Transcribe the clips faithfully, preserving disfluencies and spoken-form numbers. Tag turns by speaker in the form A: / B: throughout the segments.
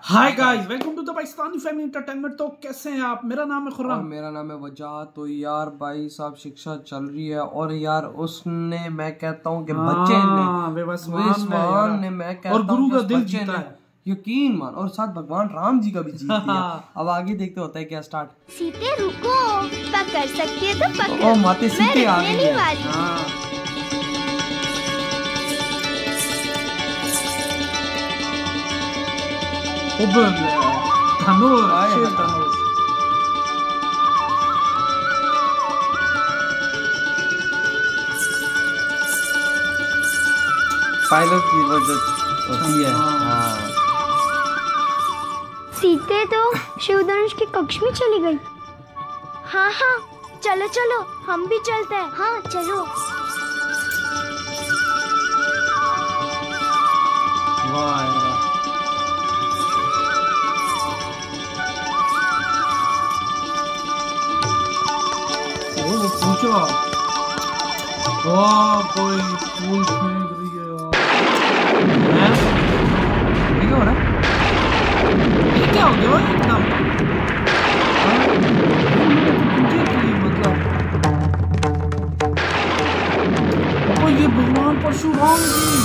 A: Hi guys, welcome to the Pakistani family entertainment. तो कैसे हैं आप? मेरा नाम है खुर्रम।
B: मेरा नाम है वजह। तो यार भाई साहब शिक्षा चल रही है और यार उसने मैं कहता हूँ कि बच्चे ने विश्वान ने मैं कहता
A: और गुरु का दिल
B: जीता
A: है,
B: यकीन मान, और साथ भगवान राम जी का भी जीत दिया। अब आगे देखते होता है क्या स्टार्ट।
C: सीते रुको, पकड़ सकती है तो पकड़ो।
B: ओ माते सीते आ गई है।
A: धनुष शेर धनुष
B: पायलट की वजह होती है। हाँ।
C: सीते तो शिव धनुष के कक्ष में चली गई। हाँ हाँ चलो चलो हम भी चलते हैं। हाँ चलो।
A: वाह पूछो। वाह कोई फूल फेंक रही है। हैं? ये क्या हो रहा है? ये क्या हो गया एकदम? मतलब ओ ये भगवान परशुराम जी।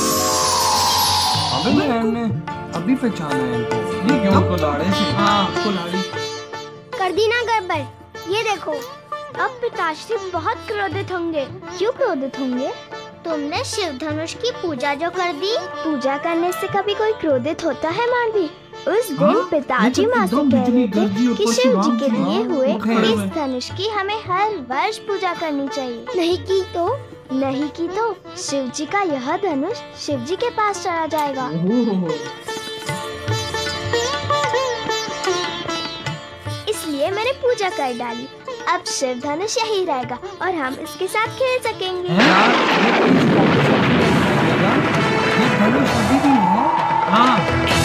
B: अबे मैंने अभी पहचाना है इनको। ये क्यों कुल्हाड़ी से?
A: हाँ कुल्हाड़ी।
C: कर दी ना गड़बड़। ये देखो अब पिताश्री बहुत क्रोधित होंगे। क्यों क्रोधित होंगे? तुमने शिव धनुष की पूजा जो कर दी। पूजा करने से कभी कोई क्रोधित होता है मानवी? उस दिन पिताजी माँ से कह रहे थे कि शिव जी के दिए हुए इस धनुष की हमें हर वर्ष पूजा करनी चाहिए। नहीं की तो नहीं की तो शिव जी का यह धनुष शिव जी के पास चला जाएगा। इसलिए मैंने पूजा कर डाली। अब शिव धनुष यही रहेगा और हम इसके साथ खेल सकेंगे।
B: ये धनुष अभी भी है।
A: हाँ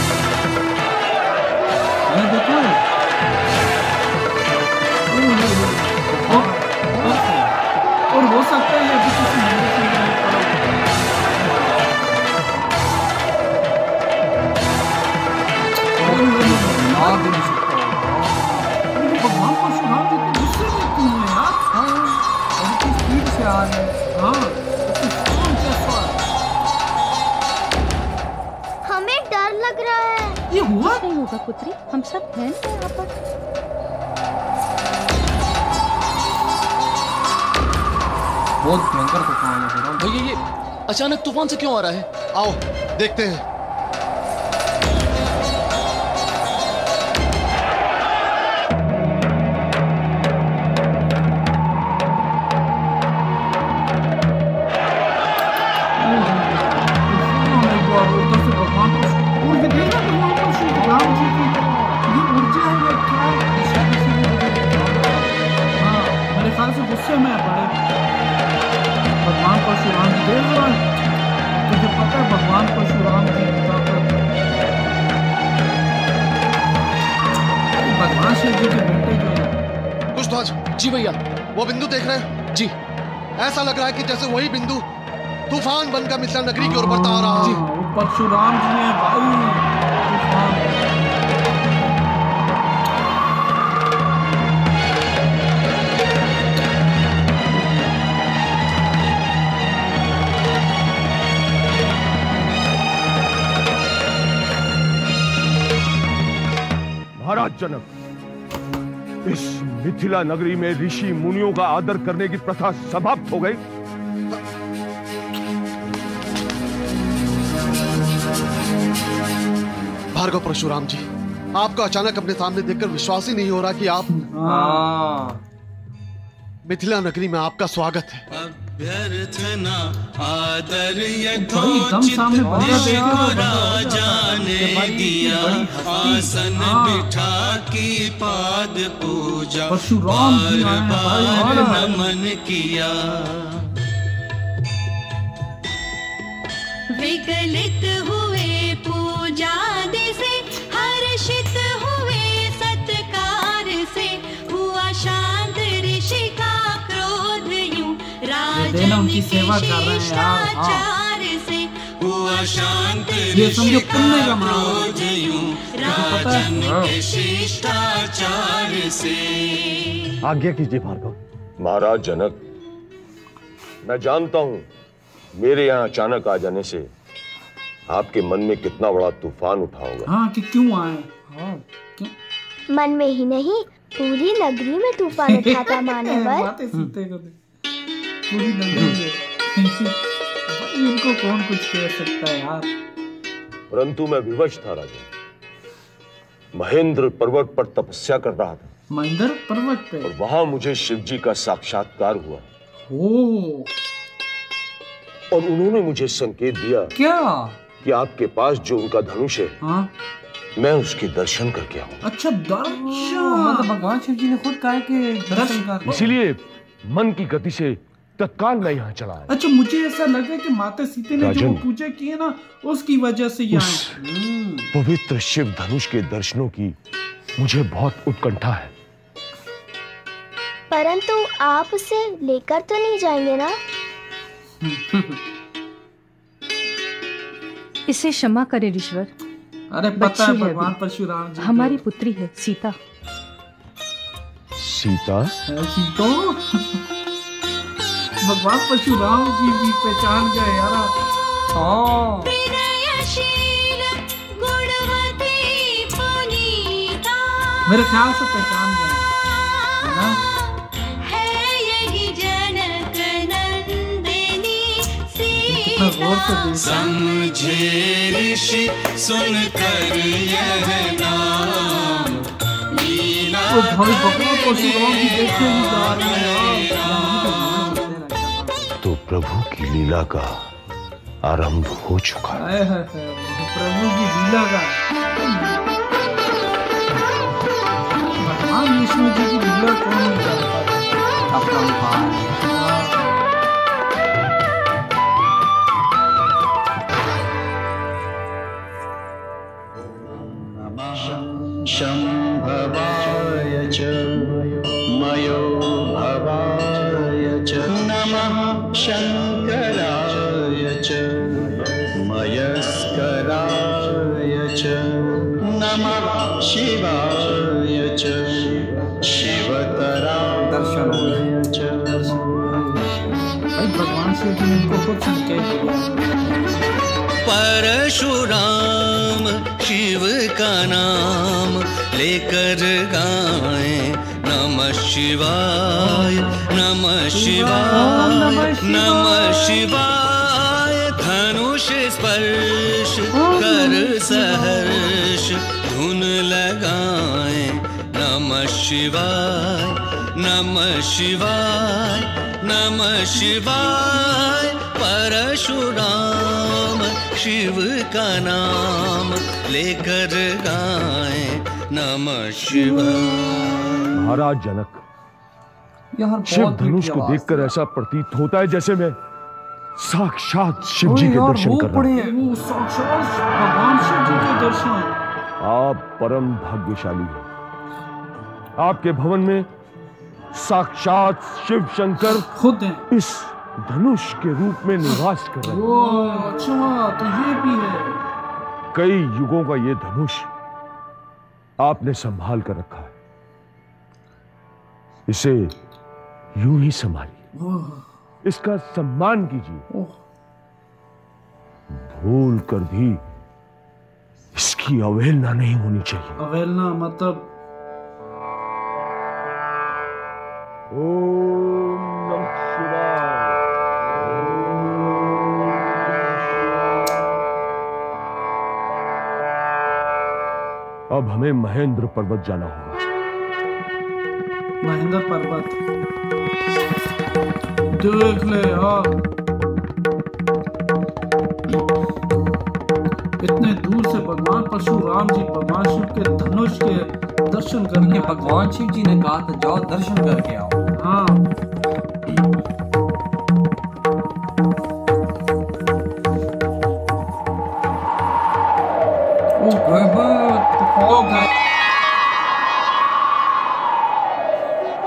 B: ये देखो।
A: और हो सकता है ये किसी भगवान परशुराम जी के गुस्से में क्यों है यार?
B: हाँ और किस स्पीड से आ रहे हैं।
A: हाँ
C: हमें डर लग रहा है।
A: ये हुआ
D: नहीं होगा पुत्री, हम सब हैं यहाँ पर।
B: बहुत भयंकर तूफान है।
E: भैया ये अचानक तूफान से क्यों आ रहा है? आओ देखते हैं।
A: गुस्से में पड़े भगवान परशुराम जी। देख रहा है तुझे पता है भगवान परशुराम जी भगवान शिव जी के बेटे जो है।
E: कुशध्वज जी भैया, वो बिंदु देख रहे हैं जी? ऐसा लग रहा है कि जैसे वही बिंदु तूफान बनकर मिथिला नगरी की ओर बढ़ता आ रहा है।
A: परशुराम जी ने भाई
F: महाराज जनक, इस मिथिला नगरी में ऋषि मुनियों का आदर करने की प्रथा समाप्त हो गई।
E: भार्गव परशुराम जी, आपको अचानक अपने सामने देखकर विश्वास ही नहीं हो रहा कि आप मिथिला नगरी में आपका स्वागत है।
G: अभ्यर्थना आदर
A: यथोचित
G: राजा ने दिया, आसन बिठा की पाद पूजा बार बार नमन किया।
H: विगलित हुए पूजा से, हर्षित हुए सत्कार से, हुआ शांत ऋषि का क्रोध यूं राजन
A: उनकी सेवा कर रहे हैं यार।
H: से हुआ
G: शांत
A: ये समझो पुण्य का माहौल
G: क्रोध यूं राजन के शिष्टाचार से।
F: आज्ञा कीजिए भार्गव। महाराज जनक, मैं जानता हूं मेरे यहाँ अचानक आ जाने से आपके मन में कितना बड़ा तूफान उठा होगा।
A: हाँ कि क्यों आए? हाँ क्यों?
C: मन में ही नहीं पूरी नगरी में तूफान उठा था मानवर।
A: बातें सीते को दे। पूरी नगरी में इनको कौन कुछ कह सकता है यार।
F: परंतु मैं विवश था राजन। महेंद्र पर्वत पर तपस्या कर रहा था।
A: महेंद्र पर्वत पे?
F: और वहां मुझे शिव जी का साक्षात्कार हुआ।
A: ओ।
F: और उन्होंने मुझे संकेत दिया
A: क्या
F: कि आपके पास जो उनका धनुष है,
A: हाँ?
F: मैं उसके दर्शन करके आऊं।
A: अच्छा दर्शन,
B: मतलब भगवान शिव जी ने खुद कहा कि दर्शन कर।
F: इसीलिए मन की गति से तत्काल मैं यहाँ चला आया।
A: अच्छा मुझे ऐसा लगा कि माता सीता ने जो पूजा की है ना उसकी वजह से यहाँ
F: पवित्र शिव धनुष के दर्शनों की मुझे बहुत उत्कंठा है।
C: परंतु आप उसे लेकर तो नहीं जाएंगे ना?
D: इसे क्षमा करें ऋषवर।
A: अरे पता है भगवान परशुराम जी
D: हमारी पुत्री है सीता।
F: सीता?
A: सीता? भगवान परशुराम जी भी पहचान गए यार। हाँ मेरे ख्याल से पहचान गए है ना?
G: समझे ऋषि सुनकर यह नाम लीला
F: तो प्रभु की लीला का आरंभ हो चुका है।
A: प्रभु की लीला का भगवान विष्णु जी की लीला कौन नहीं जानता? अपना
G: शंभवाय च मयो भवाय च नमः शंकराय च मयस्कराय च नमः शिवाय च शिवतराय च।
A: भगवान शिव जी ने इनको कुछ संकेत दिया।
G: परशुराम शिव का नाम लेकर गाएं नमः शिवाय नमः शिवाय नमः शिवाय। धनुष स्पर्श कर सहर्ष धुन लगाएं नमः शिवाय नमः शिवाय नमः शिवाय। परशुराम शिव का नाम लेकर गाएं नमः शिवाय।
F: महाराज जनक, शिव धनुष को देखकर ऐसा प्रतीत होता है जैसे मैं साक्षात शिव जी के दर्शन कर रहा हूं।
A: साक्षात भगवान शिव जी के दर्शन।
F: आप परम भाग्यशाली हैं। आपके भवन में साक्षात शिव शंकर
A: खुद हैं।
F: इस धनुष के रूप में निवास कर रहे हैं।
A: ओ, अच्छा तो ये भी है।
F: कई युगों का ये धनुष आपने संभाल कर रखा है। इसे यूं ही संभालिए, इसका सम्मान कीजिए। भूल कर भी इसकी अवहेलना नहीं होनी चाहिए।
A: अवहेलना मतलब?
F: ओम नमः शिवाय। अब हमें महेंद्र पर्वत जाना होगा।
A: महेंद्र पर्वत देख ले यार, इतने दूर से भगवान परशुराम जी भगवान शिव के धनुष के दर्शन करके।
B: भगवान शिव जी ने कहा था जाओ दर्शन करके आओ।
A: हाँ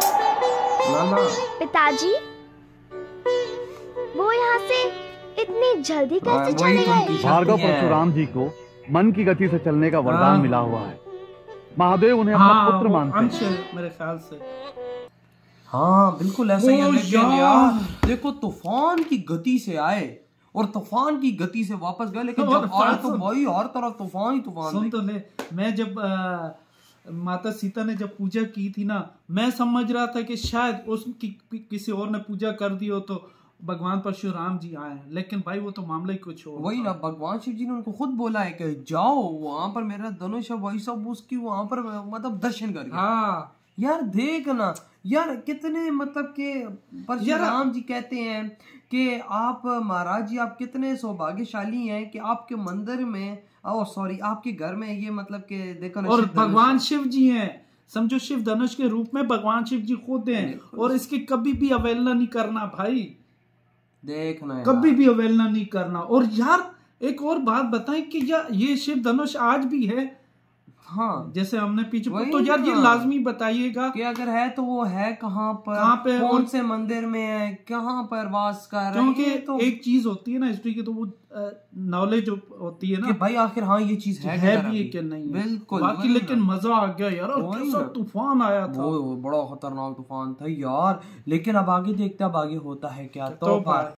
C: पिताजी, वो यहाँ से इतनी इतनी जल्दी कैसे चले गए?
I: भार्गव परशुराम जी को मन की गति से चलने का वरदान मिला हुआ है। महादेव उन्हें अपना
A: हाँ,
I: पुत्र मानते हैं
A: मेरे ख्याल से।
B: हाँ बिल्कुल ऐसा ही है। लेकिन
A: यार।
B: यार देखो तूफान की गति से आए और तूफान की गति से वापस गए, लेकिन जब आए तो भाई हर तरफ तूफान ही तूफान।
A: सुन तो ले, मैं जब आ, माता सीता ने जब पूजा की थी ना, मैं समझ रहा था कि शायद उसकी किसी और ने पूजा कर दी हो तो भगवान परशुराम जी आए, लेकिन भाई वो तो मामला ही कुछ हो।
B: वही ना, भगवान शिव जी ने उनको खुद बोला है कि जाओ वहां पर मेरा धनुष है, वही सब उसकी वहां पर मतलब दर्शन करके।
A: हाँ
B: यार देख ना यार कितने मतलब के परशुराम जी कहते हैं कि आप महाराज जी आप कितने सौभाग्यशाली हैं कि आपके मंदिर में ओ सॉरी आपके घर में ये मतलब के देखो ना,
A: और भगवान शिव जी हैं, समझो शिव धनुष के रूप में भगवान शिव जी खुद हैं, और इसकी कभी भी अवहेलना नहीं करना भाई,
B: देखना
A: कभी भी अवहेलना नहीं करना। और यार एक और बात बताएं कि यार ये शिव धनुष आज भी है।
B: हाँ
A: जैसे हमने पीछे तो यार ये लाजमी बताइएगा
B: कि अगर है तो वो है कहाँ पर,
A: कहाँ पे,
B: कौन से मंदिर में है, कहाँ पर वास कर रहे हैं।
A: क्योंकि
B: तो
A: एक चीज होती है ना हिस्ट्री की, तो वो नॉलेज होती है ना
B: कि भाई आखिर हाँ ये चीज है,
A: है भी कि नहीं है।
B: बिल्कुल
A: बाकी लेकिन मजा आ गया यार, और कैसा तूफान आया था,
B: वो बड़ा खतरनाक तूफान था यार। लेकिन अब आगे देखते अब आगे होता है क्या। तो,
A: तो